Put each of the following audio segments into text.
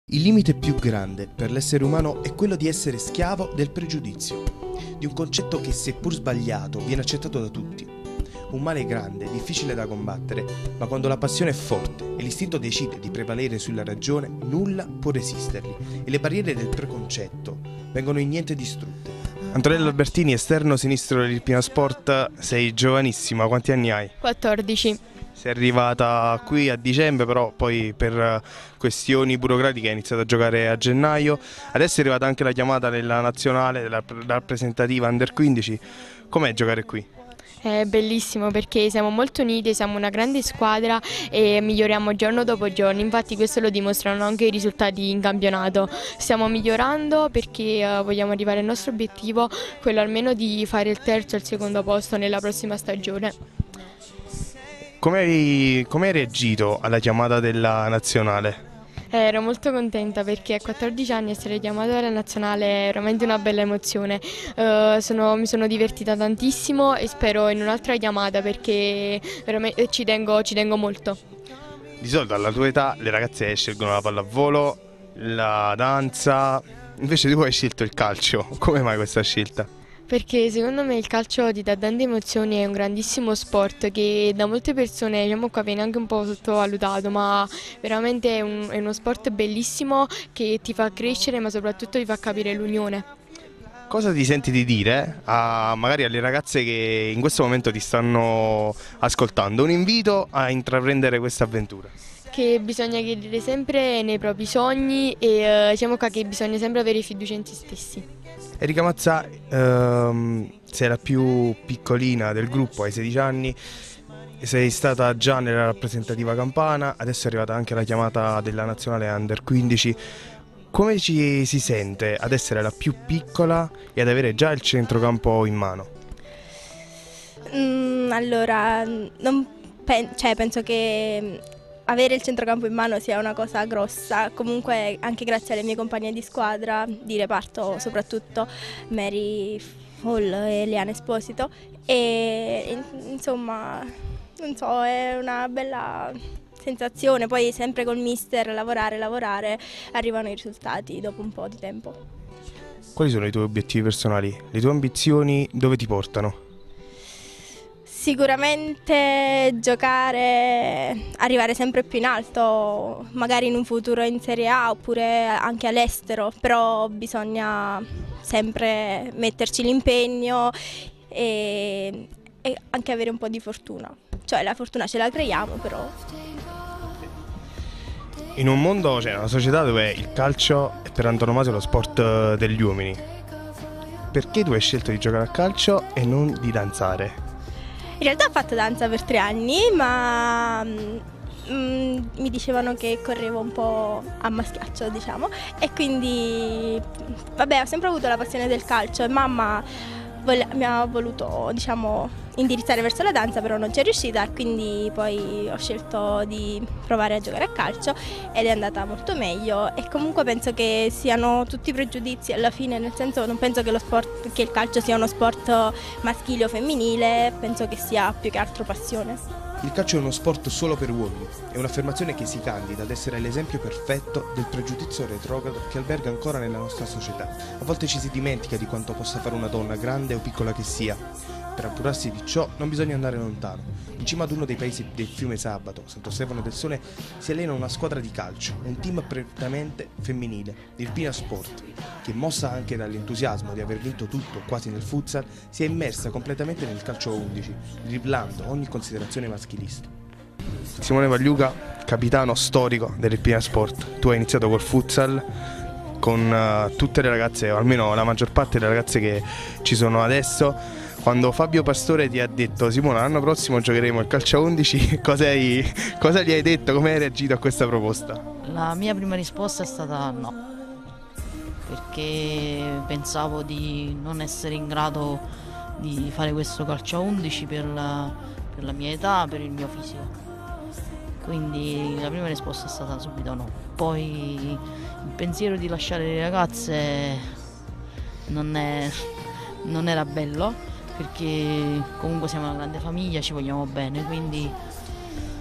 Il limite più grande per l'essere umano è quello di essere schiavo del pregiudizio, di un concetto che, seppur sbagliato, viene accettato da tutti. Un male grande, difficile da combattere, ma quando la passione è forte e l'istinto decide di prevalere sulla ragione, nulla può resistergli e le barriere del preconcetto vengono in niente distrutte. Antonella Albertini, esterno sinistro dell'Irpina Sport, sei giovanissima, quanti anni hai? 14. Sei arrivata qui a dicembre, però poi per questioni burocratiche hai iniziato a giocare a gennaio. Adesso è arrivata anche la chiamata della nazionale, della rappresentativa Under 15. Com'è giocare qui? È bellissimo perché siamo molto uniti, siamo una grande squadra e miglioriamo giorno dopo giorno, infatti questo lo dimostrano anche i risultati in campionato. Stiamo migliorando perché vogliamo arrivare al nostro obiettivo, quello almeno di fare il terzo e il secondo posto nella prossima stagione. Come hai reagito alla chiamata della nazionale? Ero molto contenta perché a 14 anni essere chiamata alla nazionale è veramente una bella emozione. Mi sono divertita tantissimo e spero in un'altra chiamata perché veramente ci tengo molto. Di solito alla tua età le ragazze scelgono la pallavolo, la danza, invece tu hai scelto il calcio. Come mai questa scelta? Perché secondo me il calcio ti dà tante emozioni, è un grandissimo sport che da molte persone diciamo qua viene anche un po' sottovalutato, ma veramente è uno sport bellissimo che ti fa crescere ma soprattutto ti fa capire l'unione. Cosa ti senti di dire magari alle ragazze che in questo momento ti stanno ascoltando? Un invito a intraprendere questa avventura. Che bisogna credere sempre nei propri sogni e diciamo qua che bisogna sempre avere fiducia in se stessi. Erika Mazzà, sei la più piccolina del gruppo, hai 16 anni, sei stata già nella rappresentativa campana, adesso è arrivata anche la chiamata della nazionale Under 15. Come ci si sente ad essere la più piccola e ad avere già il centrocampo in mano? Allora, penso che avere il centrocampo in mano sia una cosa grossa, comunque anche grazie alle mie compagne di squadra, di reparto soprattutto, Mary Hall e Eliane Esposito, e insomma, non so, è una bella sensazione, poi sempre col mister lavorare, arrivano i risultati dopo un po' di tempo. Quali sono i tuoi obiettivi personali? Le tue ambizioni dove ti portano? Sicuramente giocare, arrivare sempre più in alto, magari in un futuro in Serie A oppure anche all'estero, però bisogna sempre metterci l'impegno e anche avere un po' di fortuna. Cioè la fortuna ce la creiamo, però. In un mondo, cioè una società dove il calcio è per antonomasia lo sport degli uomini, perché tu hai scelto di giocare a calcio e non di danzare? In realtà ho fatto danza per 3 anni, ma mi dicevano che correvo un po' a maschiaccio, diciamo, e quindi, vabbè, ho sempre avuto la passione del calcio e mamma mi ha voluto, diciamo, indirizzare verso la danza, però non ci è riuscita, quindi poi ho scelto di provare a giocare a calcio ed è andata molto meglio e comunque penso che siano tutti pregiudizi alla fine, nel senso non penso che che il calcio sia uno sport maschile o femminile, penso che sia più che altro passione. Il calcio è uno sport solo per uomini, è un'affermazione che si candida ad essere l'esempio perfetto del pregiudizio retrogrado che alberga ancora nella nostra società. A volte ci si dimentica di quanto possa fare una donna, grande o piccola che sia. Per appurarsi di ciò non bisogna andare lontano. In cima ad uno dei paesi del fiume Sabato, Santo Stefano del Sole, si allena una squadra di calcio, un team prettamente femminile, l'Irpina Sport, che mossa anche dall'entusiasmo di aver vinto tutto quasi nel futsal, si è immersa completamente nel calcio a 11, driblando ogni considerazione maschilista. Simone Pagliuca, capitano storico dell'Irpina Sport, tu hai iniziato col futsal con tutte le ragazze, o almeno la maggior parte delle ragazze che ci sono adesso. Quando Fabio Pastore ti ha detto Simone l'anno prossimo giocheremo il calcio a 11, cosa gli hai detto? Come hai reagito a questa proposta? La mia prima risposta è stata no, perché pensavo di non essere in grado di fare questo calcio a 11 per la mia età, per il mio fisico. Quindi la prima risposta è stata subito no. Poi il pensiero di lasciare le ragazze non era bello, perché comunque siamo una grande famiglia, ci vogliamo bene, quindi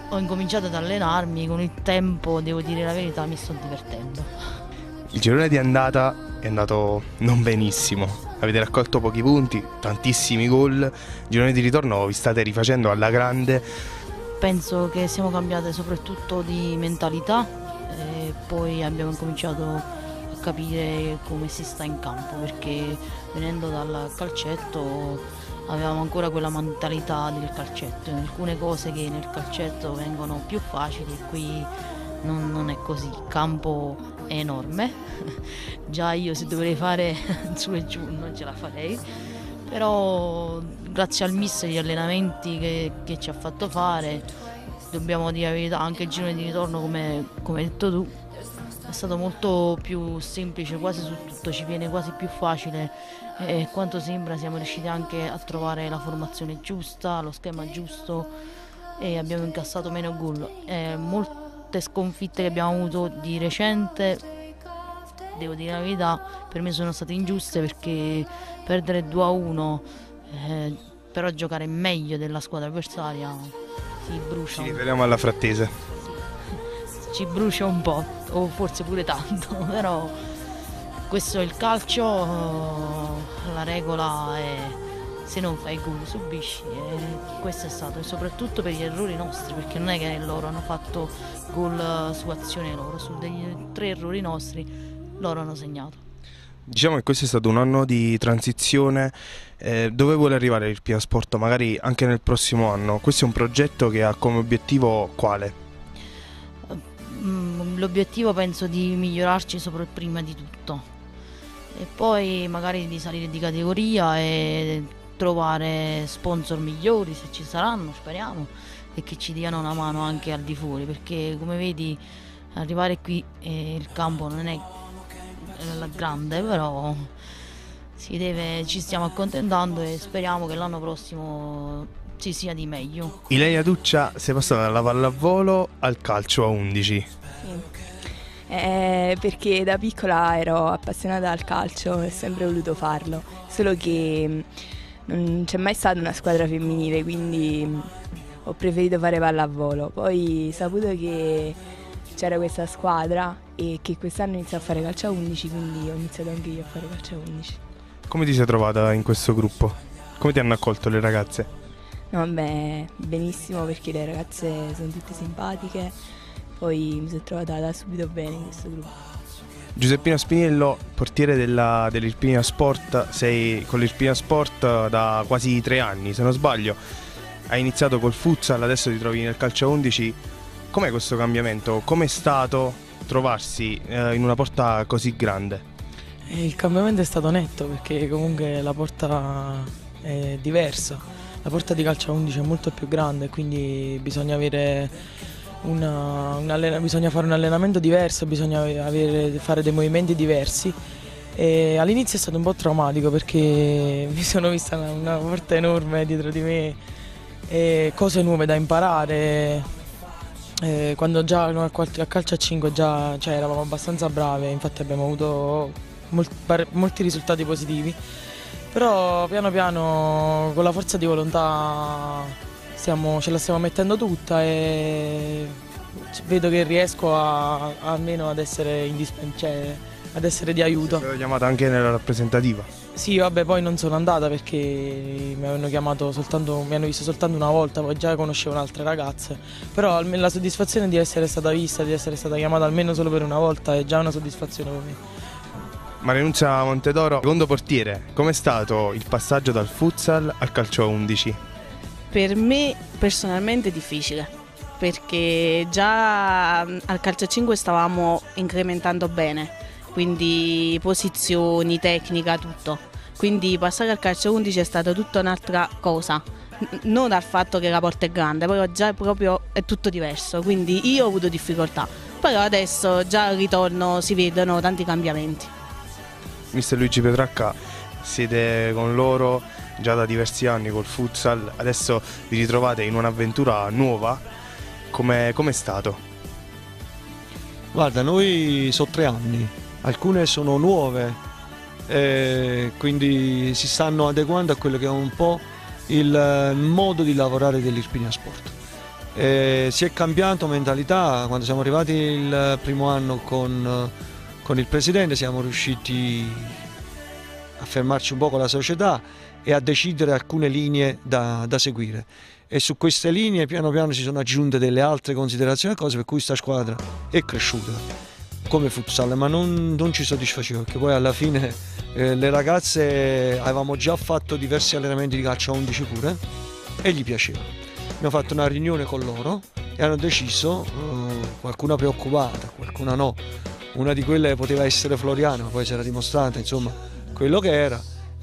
ho incominciato ad allenarmi, con il tempo, devo dire la verità, mi sto divertendo. Il girone di andata è andato non benissimo, avete raccolto pochi punti, tantissimi gol, il girone di ritorno vi state rifacendo alla grande. Penso che siamo cambiate soprattutto di mentalità e poi abbiamo cominciato a capire come si sta in campo, perché venendo dal calcetto avevamo ancora quella mentalità del calcetto, alcune cose che nel calcetto vengono più facili e qui non è così. Il campo è enorme, già io se dovrei fare su e giù non ce la farei, però grazie al mister gli allenamenti che ci ha fatto fare, dobbiamo dire la verità, anche il girone di ritorno come hai detto tu è stato molto più semplice, quasi su tutto ci viene quasi più facile e quanto sembra siamo riusciti anche a trovare la formazione giusta, lo schema giusto e abbiamo incassato meno gol. Molte sconfitte che abbiamo avuto di recente, devo dire la verità, per me sono state ingiuste, perché perdere 2-1 però giocare meglio della squadra avversaria si brucia. Ci riferiamo alla Frattese. Ci brucia un po', o forse pure tanto, però questo è il calcio, la regola è se non fai gol subisci e questo è stato, e soprattutto per gli errori nostri, perché non è che loro hanno fatto gol su azione loro, su degli 3 errori nostri loro hanno segnato. Diciamo che questo è stato un anno di transizione, dove vuole arrivare l'Irpina Sport magari anche nel prossimo anno? Questo è un progetto che ha come obiettivo quale? L'obiettivo penso di migliorarci prima di tutto e poi magari di salire di categoria e trovare sponsor migliori, se ci saranno, speriamo, e che ci diano una mano anche al di fuori, perché come vedi arrivare qui il campo non è la grande, però ci stiamo accontentando e speriamo che l'anno prossimo ci sia di meglio. Ilenia Duccia si è passata dalla pallavolo al calcio a 11. Sì. Perché da piccola ero appassionata al calcio e ho sempre voluto farlo, solo che non c'è mai stata una squadra femminile, quindi ho preferito fare pallavolo. Poi saputo che c'era questa squadra e che quest'anno inizia a fare calcio a 11, quindi ho iniziato anche io a fare calcio a 11. Come ti sei trovata in questo gruppo? Come ti hanno accolto le ragazze? No, beh, benissimo, perché le ragazze sono tutte simpatiche, poi mi sono trovata da subito bene in questo gruppo. Giuseppina Spiniello, portiere dell'Irpina Sport, sei con l'Irpina Sport da quasi 3 anni, se non sbaglio. Hai iniziato col futsal, adesso ti trovi nel calcio a 11. Com'è questo cambiamento? Com'è stato trovarsi in una porta così grande? Il cambiamento è stato netto, perché comunque la porta è diversa. La porta di calcio a 11 è molto più grande, quindi bisogna avere bisogna fare un allenamento diverso, bisogna fare dei movimenti diversi. E all'inizio è stato un po' traumatico, perché mi sono vista una porta enorme dietro di me e cose nuove da imparare. Quando già a calcio a 5 eravamo abbastanza brave, infatti abbiamo avuto molti risultati positivi. Però piano piano con la forza di volontà ce la stiamo mettendo tutta e vedo che riesco almeno ad essere ad essere di aiuto. Sei chiamata anche nella rappresentativa? Sì, vabbè, poi non sono andata perché mi hanno visto soltanto una volta, poi già conoscevo altre ragazze. Però la soddisfazione di essere stata vista, di essere stata chiamata almeno solo per una volta è già una soddisfazione per me. Marianuzza Montedoro, secondo portiere, com'è stato il passaggio dal futsal al calcio a 11? Per me personalmente è difficile, perché già al calcio a 5 stavamo incrementando bene, quindi posizioni, tecnica, tutto. Quindi passare al calcio a 11 è stata tutta un'altra cosa, non dal fatto che la porta è grande, però già proprio è tutto diverso, quindi io ho avuto difficoltà, però adesso già al ritorno si vedono tanti cambiamenti. Mister Luigi Petracca, siete con loro già da diversi anni col futsal, adesso vi ritrovate in un'avventura nuova, com'è stato? Guarda, noi sono 3 anni, alcune sono nuove, quindi si stanno adeguando a quello che è un po' il modo di lavorare dell'Irpina Sport. Si è cambiato mentalità. Quando siamo arrivati il primo anno con il presidente siamo riusciti a fermarci un po' con la società e a decidere alcune linee da seguire, e su queste linee piano piano si sono aggiunte delle altre considerazioni e cose per cui questa squadra è cresciuta come futsal, ma non ci soddisfaceva, perché poi alla fine le ragazze avevamo già fatto diversi allenamenti di calcio a 11 pure e gli piaceva. Abbiamo fatto una riunione con loro e hanno deciso, qualcuna preoccupata, qualcuna no, una di quelle poteva essere Floriana, poi si era dimostrata insomma quello che era,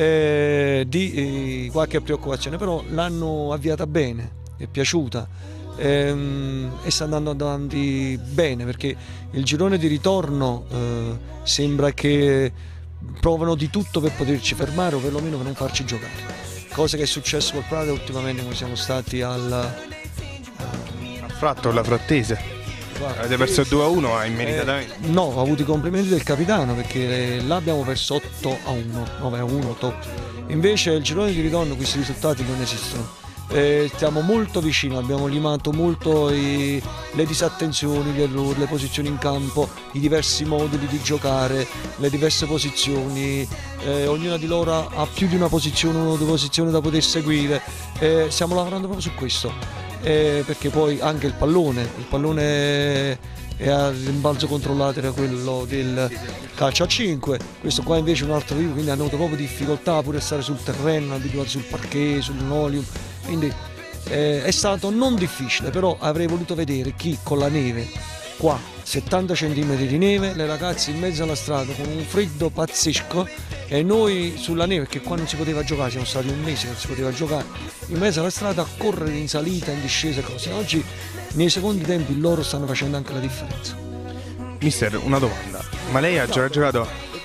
di qualche preoccupazione, però l'hanno avviata bene, è piaciuta e sta andando avanti bene, perché il girone di ritorno sembra che provano di tutto per poterci fermare o perlomeno per non farci giocare, cosa che è successo col Prato ultimamente quando siamo stati al Fratto, la Frattese. Avete perso 2-1 immeritatamente. No, ho avuto i complimenti del capitano, perché là abbiamo perso 8-1, 9-1, top. Invece il girone di ritorno questi risultati non esistono. Stiamo molto vicini, abbiamo limato molto le disattenzioni, gli errori, le posizioni in campo, i diversi moduli di giocare, le diverse posizioni, ognuna di loro ha più di una posizione, una o due posizioni da poter seguire, stiamo lavorando proprio su questo. Perché poi anche il pallone è a rimbalzo controllato, era quello del calcio a 5, questo qua invece è un altro tipo, quindi hanno avuto proprio difficoltà pure a stare sul terreno, abituati sul parquet, sul linoleum, quindi è stato non difficile, però avrei voluto vedere chi con la neve, qua 70 cm di neve, le ragazze in mezzo alla strada con un freddo pazzesco e noi sulla neve, perché qua non si poteva giocare, siamo stati un mese che non si poteva giocare, in mezzo alla strada a correre in salita, in discesa, cose. Oggi nei secondi tempi loro stanno facendo anche la differenza. Mister, una domanda, ma lei ha già giocato?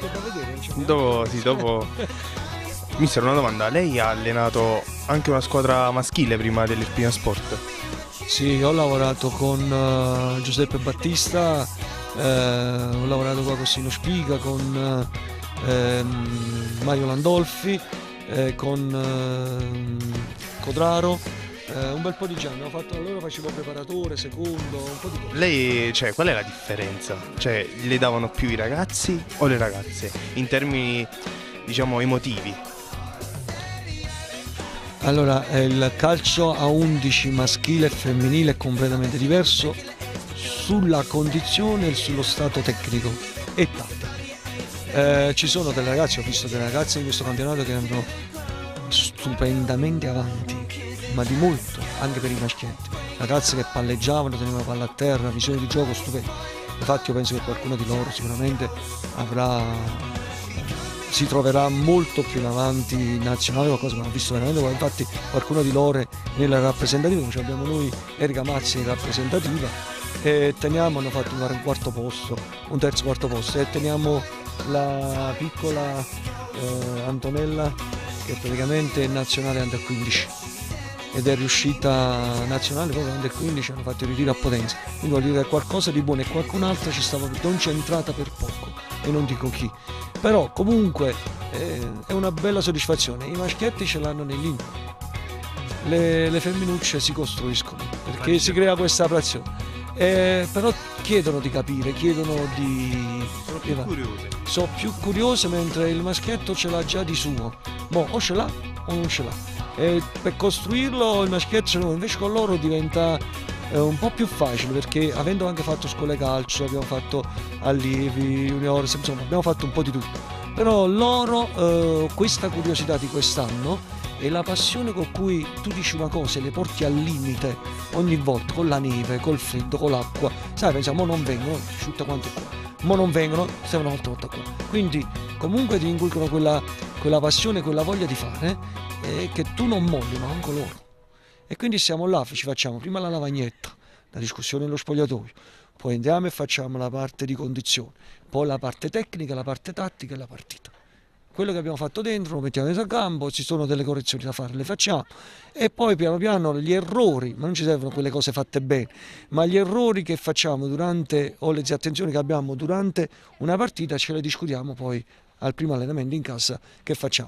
Dopo. Mister, una domanda, lei ha allenato anche una squadra maschile prima dell'Irpina Sport? Sì, ho lavorato con Giuseppe Battista, ho lavorato qua con Sino Spiga, con Mario Landolfi, con Codraro, un bel po' di giorni, ho fatto, allora facevo preparatore, secondo, un po' di cose. Lei, qual è la differenza? Le davano più i ragazzi o le ragazze? In termini, diciamo, emotivi? Allora, il calcio a 11 maschile e femminile è completamente diverso sulla condizione e sullo stato tecnico e tattico. Ci sono delle ragazze, ho visto delle ragazze in questo campionato che erano stupendamente avanti, ma di molto, anche per i maschietti. Ragazze che palleggiavano, tenevano la palla a terra, visione di gioco stupenda. Infatti io penso che qualcuno di loro sicuramente si troverà molto più in avanti in nazionale, qualcosa, ma ho visto veramente, infatti qualcuno di loro nella rappresentativa, come abbiamo noi Erika Mazzi in rappresentativa, e hanno fatto un quarto posto, un terzo quarto posto, e teniamo la piccola Antonella, che praticamente è nazionale under 15 ed è riuscita nazionale proprio under 15, hanno fatto il ritiro a Potenza, quindi voglio dire qualcosa di buono, e qualcun altro ci stava concentrata per poco e non dico chi, però comunque è una bella soddisfazione. I maschietti ce l'hanno nei le femminucce si costruiscono perché si crea questa pressione, però chiedono di capire, chiedono di... Sono più curiose, mentre il maschietto ce l'ha già di suo, o ce l'ha o non ce l'ha, e per costruirlo il maschietto ce l'ha, invece con loro diventa un po' più facile, perché avendo anche fatto scuole calcio, abbiamo fatto allievi, juniores, insomma abbiamo fatto un po' di tutto, però loro questa curiosità di quest'anno e la passione con cui tu dici una cosa e le porti al limite ogni volta, con la neve, col freddo, con l'acqua, sai, pensiamo non vengono, asciutta quanto è qua, ma non vengono, stiamo una volta qua, quindi comunque ti inculcano quella passione, quella voglia di fare, che tu non molli, ma anche loro. E quindi siamo là, ci facciamo prima la lavagnetta, la discussione nello spogliatoio, poi andiamo e facciamo la parte di condizione, poi la parte tecnica, la parte tattica e la partita. Quello che abbiamo fatto dentro lo mettiamo a campo, ci sono delle correzioni da fare, le facciamo, e poi piano piano gli errori, ma non ci servono quelle cose fatte bene, ma gli errori che facciamo durante, o le disattenzioni che abbiamo durante una partita, ce le discutiamo poi al primo allenamento in casa che facciamo.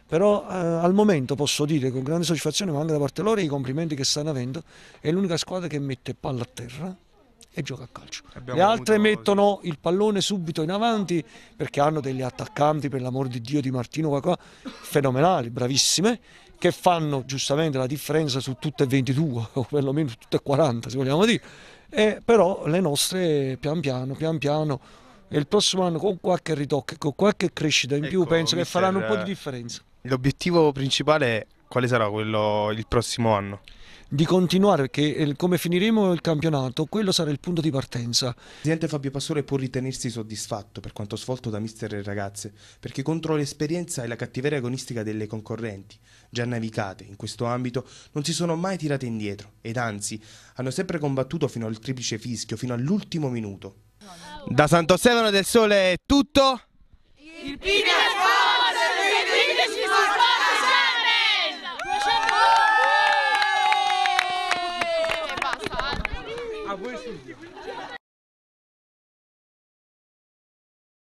Però al momento posso dire con grande soddisfazione, ma anche da parte loro, i complimenti che stanno avendo, è l'unica squadra che mette palla a terra e gioca a calcio. Le altre mettono il pallone subito in avanti perché hanno degli attaccanti, per l'amor di Dio, di Martino qua, fenomenali, bravissime, che fanno giustamente la differenza su tutte e 22 o perlomeno su tutte e 40 se vogliamo dire, però le nostre pian piano e il prossimo anno con qualche ritocco e con qualche crescita in più penso che faranno un po' di differenza. L'obiettivo principale quale sarà quello il prossimo anno? Di continuare, perché come finiremo il campionato, quello sarà il punto di partenza. Il presidente Fabio Pastore può ritenersi soddisfatto per quanto svolto da mister e ragazze, perché contro l'esperienza e la cattiveria agonistica delle concorrenti, già navigate in questo ambito, non si sono mai tirate indietro ed anzi hanno sempre combattuto fino al triplice fischio, fino all'ultimo minuto. Da Santo Stefano del Sole è tutto. Il Pini è forte!